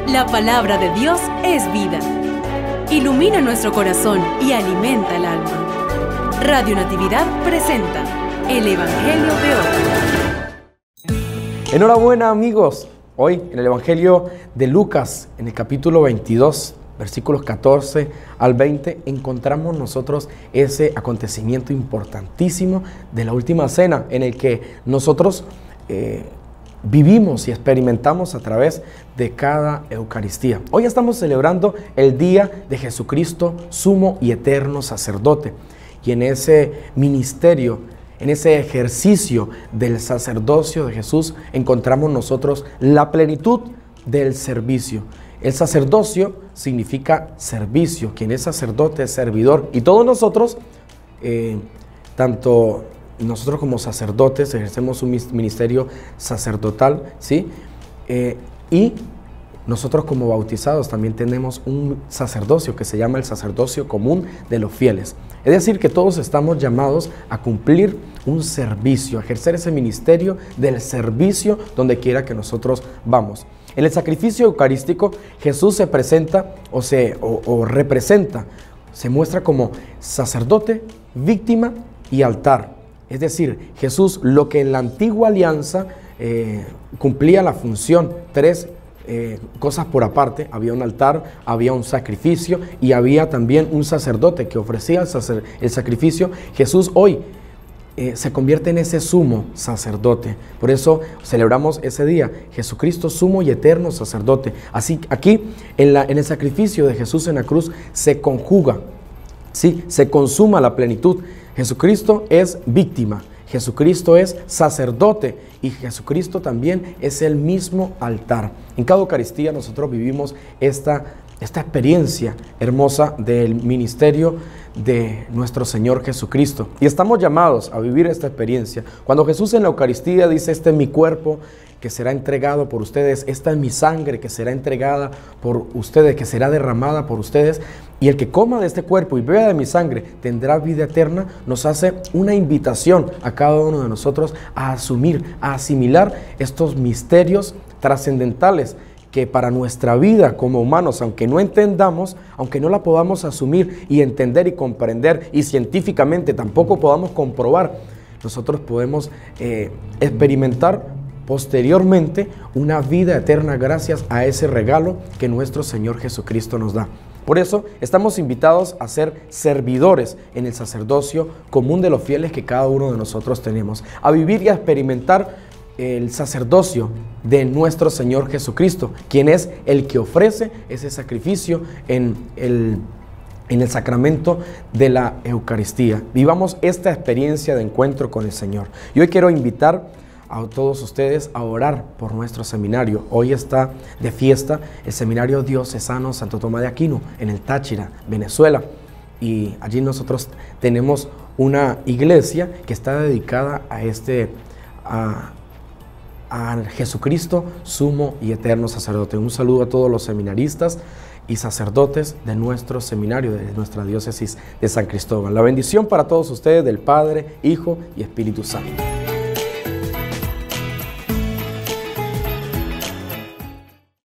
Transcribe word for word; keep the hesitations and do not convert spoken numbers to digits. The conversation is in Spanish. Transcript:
La palabra de Dios es vida. Ilumina nuestro corazón y alimenta el alma. Radio Natividad presenta el Evangelio de hoy. Enhorabuena, amigos. Hoy en el Evangelio de Lucas, en el capítulo veintidós, versículos catorce al veinte, encontramos nosotros ese acontecimiento importantísimo de la última cena, en el que nosotros eh, vivimos y experimentamos a través de cada Eucaristía. Hoy estamos celebrando el día de Jesucristo, sumo y eterno sacerdote. Y en ese ministerio, en ese ejercicio del sacerdocio de Jesús, encontramos nosotros la plenitud del servicio. El sacerdocio significa servicio. Quien es sacerdote es servidor. Y todos nosotros, eh, tanto nosotros como sacerdotes, ejercemos un ministerio sacerdotal, ¿sí? Eh, y nosotros como bautizados también tenemos un sacerdocio que se llama el sacerdocio común de los fieles. Es decir, que todos estamos llamados a cumplir un servicio, a ejercer ese ministerio del servicio donde quiera que nosotros vamos. En el sacrificio eucarístico, Jesús se presenta o, se, o, o representa, se muestra como sacerdote, víctima y altar. Es decir, Jesús, lo que en la antigua alianza eh, cumplía la función, tres eh, cosas por aparte: había un altar, había un sacrificio y había también un sacerdote que ofrecía el, sacer, el sacrificio. Jesús hoy eh, se convierte en ese sumo sacerdote. Por eso celebramos ese día, Jesucristo, sumo y eterno sacerdote. Así, aquí en, la, en el sacrificio de Jesús en la cruz se conjuga, ¿sí? Se consuma la plenitud. Jesucristo es víctima, Jesucristo es sacerdote y Jesucristo también es el mismo altar. En cada Eucaristía nosotros vivimos esta, esta experiencia hermosa del ministerio de nuestro Señor Jesucristo. Y estamos llamados a vivir esta experiencia. Cuando Jesús en la Eucaristía dice: este es mi cuerpo que será entregado por ustedes, esta es mi sangre que será entregada por ustedes, que será derramada por ustedes, y el que coma de este cuerpo y beba de mi sangre tendrá vida eterna, nos hace una invitación a cada uno de nosotros a asumir, a asimilar estos misterios trascendentales que para nuestra vida como humanos, aunque no entendamos, aunque no la podamos asumir y entender y comprender, y científicamente tampoco podamos comprobar, nosotros podemos eh, experimentar posteriormente una vida eterna gracias a ese regalo que nuestro Señor Jesucristo nos da. Por eso estamos invitados a ser servidores en el sacerdocio común de los fieles que cada uno de nosotros tenemos, a vivir y a experimentar el sacerdocio de nuestro Señor Jesucristo, quien es el que ofrece ese sacrificio en el, en el sacramento de la Eucaristía. Vivamos esta experiencia de encuentro con el Señor. Y hoy quiero invitar a todos ustedes a orar por nuestro seminario. Hoy está de fiesta el Seminario Diocesano Santo Tomás de Aquino en el Táchira, Venezuela. Y allí nosotros tenemos una iglesia que está dedicada a este, a, a Jesucristo, sumo y eterno sacerdote. Un saludo a todos los seminaristas y sacerdotes de nuestro seminario, de nuestra diócesis de San Cristóbal. La bendición para todos ustedes del Padre, Hijo y Espíritu Santo.